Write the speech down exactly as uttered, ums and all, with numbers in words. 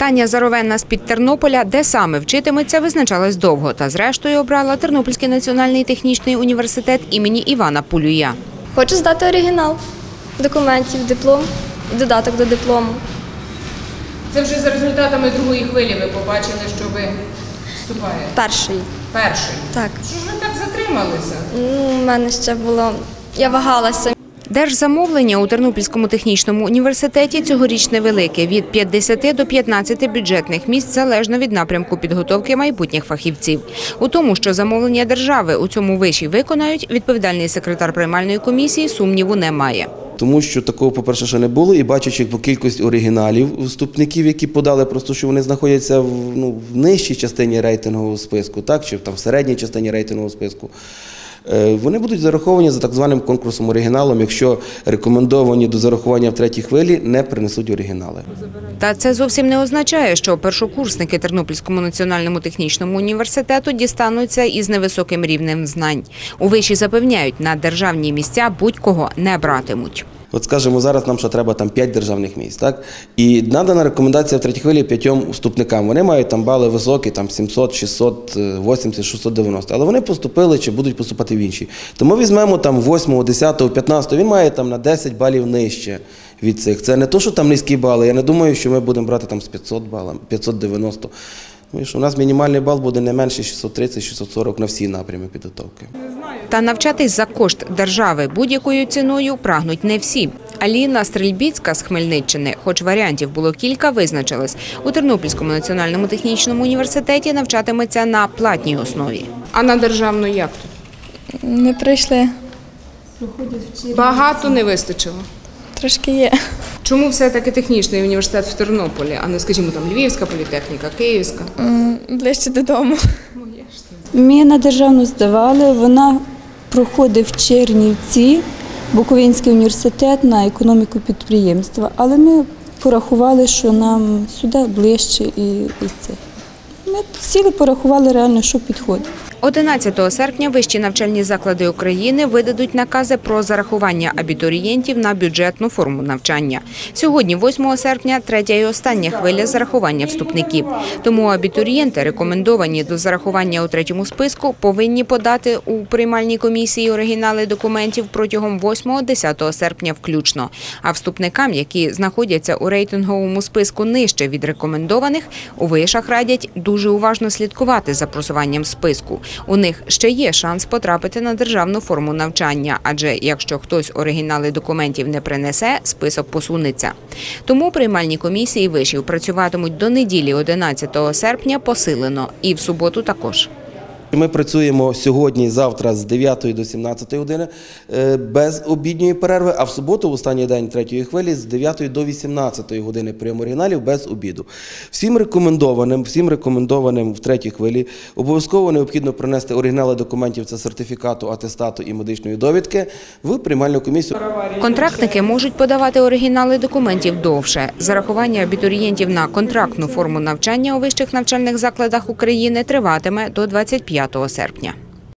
Таня Заровенна з-під Тернополя, де саме вчитиметься, визначалась довго. Та зрештою обрала Тернопільський національний технічний університет імені Івана Пулюя. Хочу здати оригінал документів, диплом, додаток до диплому. Це вже за результатами другої хвилі ви побачили, що ви вступаєте? Перший. Перший? Так. Що ж ви так затрималися? Ну, у мене ще було, я вагалася. Держзамовлення у Тернопільському технічному університеті цьогоріч невелике – від п'ятдесяти до п'ятнадцяти бюджетних місць залежно від напрямку підготовки майбутніх фахівців. У тому, що замовлення держави у цьому виші виконають, відповідальний секретар приймальної комісії сумніву не має. Тому що такого, по-перше, ще не було, і бачачи по кількості оригіналів вступників, які подали, просто що вони знаходяться в, ну, в нижчій частині рейтингового списку, так, чи там в середній частині рейтингового списку, вони будуть зараховані за так званим конкурсом оригіналом, якщо рекомендовані до зарахування в третій хвилі не принесуть оригінали. Та це зовсім не означає, що першокурсники Тернопільському національному технічному університету дістануться із невисоким рівнем знань. У виші запевняють, на державні місця будь-кого не братимуть. От, скажімо, зараз нам ще треба там п'ять державних місць, так? І надана рекомендація в третій хвилі п'ятьом вступникам. Вони мають там бали високі, там сімсот, шістсот вісімдесят, шістсот дев'яносто, але вони поступили чи будуть поступати в інші. Тому візьмемо там восьмого, десятого, п'ятнадцятого, він має там на десять балів нижче від цих. Це не то, що там низькі бали, я не думаю, що ми будемо брати там з п'ятсот балів, п'ятсот дев'яносто. Тому що у нас мінімальний бал буде не менше шістсот тридцять - шістсот сорок на всі напрями підготовки. Та навчатись за кошт держави будь-якою ціною прагнуть не всі. Аліна Стрельбіцька з Хмельниччини, хоч варіантів було кілька, визначилась. У Тернопільському національному технічному університеті навчатиметься на платній основі. А на державну як тут? Не прийшли. Багато не вистачило. Трошки є. Чому все-таки технічний університет в Тернополі, а не, скажімо, там Львівська політехніка, Київська? Ближче додому. Ми на державну здавали, вона проходить в Чернівці, Буковинський університет на економіку підприємства. Але ми порахували, що нам сюди ближче і, і це. Ми сіли, порахували реально, що підходить. одинадцятого серпня вищі навчальні заклади України видадуть накази про зарахування абітурієнтів на бюджетну форму навчання. Сьогодні, восьмого серпня, третя і остання хвиля зарахування вступників. Тому абітурієнти, рекомендовані до зарахування у третьому списку, повинні подати у приймальній комісії оригінали документів протягом восьмого - десятого серпня включно. А вступникам, які знаходяться у рейтинговому списку нижче від рекомендованих, у вишах радять дуже уважно слідкувати за просуванням списку. У них ще є шанс потрапити на державну форму навчання, адже якщо хтось оригінали документів не принесе, список посунеться. Тому приймальні комісії вишів працюватимуть до неділі одинадцятого серпня посилено і в суботу також. Ми працюємо сьогодні і завтра з дев'ятої до сімнадцятої години без обідньої перерви, а в суботу, в останній день третьої хвилі, з дев'ятої до вісімнадцятої години прийом оригіналів без обіду. Всім рекомендованим, всім рекомендованим в третій хвилі обов'язково необхідно принести оригінали документів, це сертифікату, атестату і медичної довідки, в приймальну комісію. Контрактники можуть подавати оригінали документів довше. Зарахування абітурієнтів на контрактну форму навчання у вищих навчальних закладах України триватиме до двадцять п'ятого серпня.